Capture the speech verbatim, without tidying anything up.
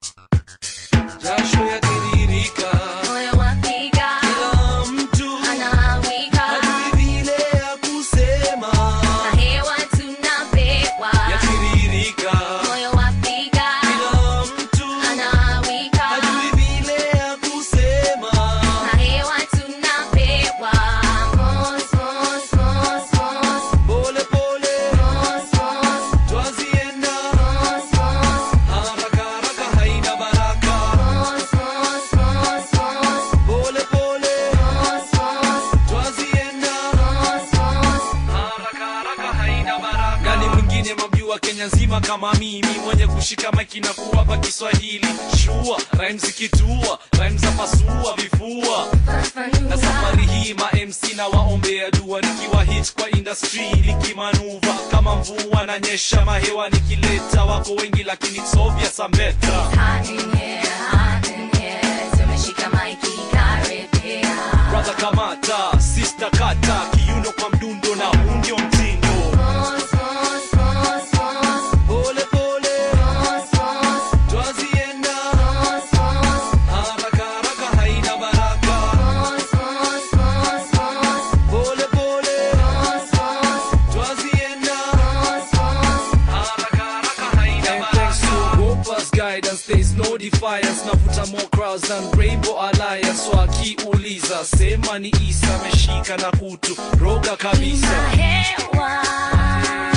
Jasho yatiririka, moyo wapiga, kila mtu anawika, hajui vile ya kusema, na hewa tunapewa. yatiririka, Moyo wapiga, kila mtu anawika, hajui vile ya kusema, na hewa tunapewa. Mos mos mos mos, pole pole mos mos, twazienda, mos mos, haraka haraka haina baraka, mos mos mos mos, pole pole mos mos, twazienda, mos mos. haraka haraka haina baraka. Nani mwingine mabjua Kenya nzima kama mimi, mwenye kushika maiki na kuwapa Kiswahili shua, rhymes kitua, rhymes za pasua vifua. Na safari hii ma M C na waombea dua, nikiwa hit kwa industry nikimanuva kama mvua na nyesha mahewa, nikileta wako wengi lakini it's obvious I'm better. Hot in here, hot in here, tumeshika maiki karibia. Brother kamata, sister kata, kiuno kwa mdundo na huu ndio mtindo. Mos mos mos mos, Pole pole mos mos, twazienda, mos mos, haraka haraka haina baraka, mos mos mos mos, pole pole mos mos, twazienda, mos mos. haraka haraka haina baraka. Thanks to Ogopa's guidance, there's no defiance. Navuta more crowds than Rainbow Alliance. Wakiuliza sema ni Isah, ameshika na kutu roga kabisa. Na hewa